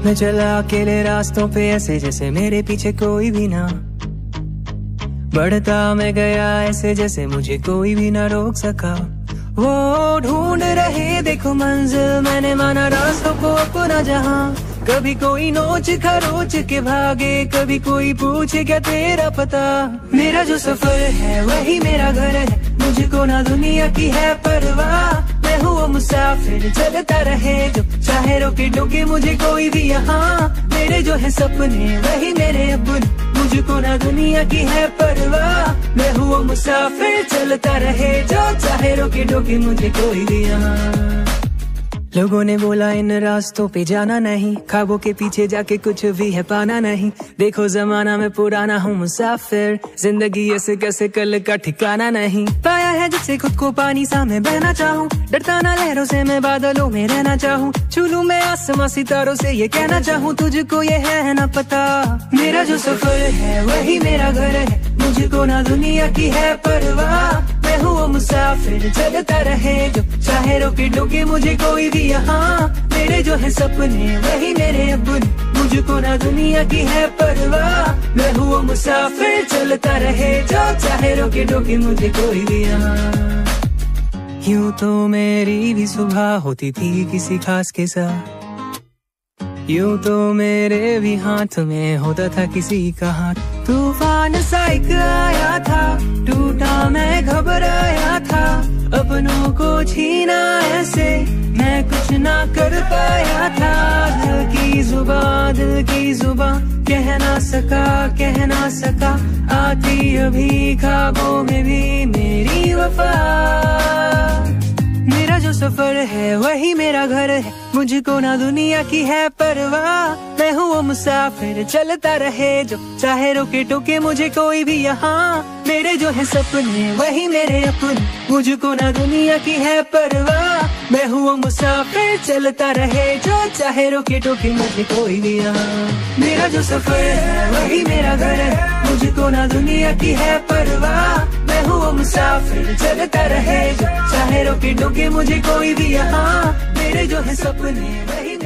मैं चला अकेले रास्तों पे ऐसे जैसे मेरे पीछे कोई भी ना, बढ़ता मैं गया ऐसे जैसे मुझे कोई भी ना रोक सका। वो ढूंढ रहे देखो मंजिल, मैंने माना रास्तों को अपना जहां। कभी कोई नोच खरोच के भागे, कभी कोई पूछे क्या तेरा पता। मेरा जो सफर है वही मेरा घर है, मुझको ना दुनिया की है परवाह। मैं हूँ वो मुसाफिर चलता रहे जो चाहे रोके टोके मुझे कोई भी यहाँ। मेरे जो है सपने वही मेरे अपने, मुझको ना दुनिया की है परवाह। मैं हूँ वो मुसाफिर चलता रहे जो चाहे रोके टोके मुझे कोई भी यहाँ। लोगों ने बोला इन रास्तों पे जाना नहीं, ख्वाबों के पीछे जाके कुछ भी है पाना नहीं। देखो जमाना में पुराना हूँ मुसाफिर, जिंदगी ऐसे कैसे कल का ठिकाना नहीं। पाया है जिससे खुद को पानी सा मैं बहना चाहूँ, डरता ना लहरों से मैं बादलों में रहना चाहूँ। छू लूं मैं आसमां सितारों से ये कहना चाहूँ, तुझको ये है ना पता। मेरा जो सफर है वही मेरा घर है, मुझको ना दुनिया की है परवाह। मैं हूँ वो मुसाफिर चलता रहे जो चाहे रोके टोके मुझे कोई भी यहाँ। मेरे जो है सपने वही मेरे अपने, मुझको ना दुनिया की है परवाह। मैं हूँ वो मुसाफिर चलता रहे जो चाहे रोके टोके मुझे कोई भी यहाँ। यूं तो मेरी भी सुबह होती थी किसी खास के साथ, यूं तो मेरे भी हाथ में होता था किसी का हाथ। तूफान सा एक आया था, टूटा मैं घबराया था। अपनों को छीना ऐसे मैं कुछ ना कर पाया था। दिल की जुबां कह ना सका। आती अभी ख्वाबों में भी मेरी वफा। मेरा जो सफर है वही मेरा घर है, मुझको ना दुनिया की है परवाह। मैं हूँ वो मुसाफिर चलता रहे जो चाहे रोके टोके मुझे कोई भी यहाँ। मेरे जो है सपने वही मेरे अपने, मुझको ना दुनिया की है परवाह। मैं हूँ वो मुसाफिर चलता रहे जो चाहे रोके टोके मुझे कोई भी यहाँ। मेरा जो सफर है वही मेरा घर है, मुझको ना दुनिया की है परवाह। मैं हूँ वो मुसाफिर चलता रहे जो चाहे रोके टोके मुझे कोई भी यहाँ। मेरे जो है सपने वही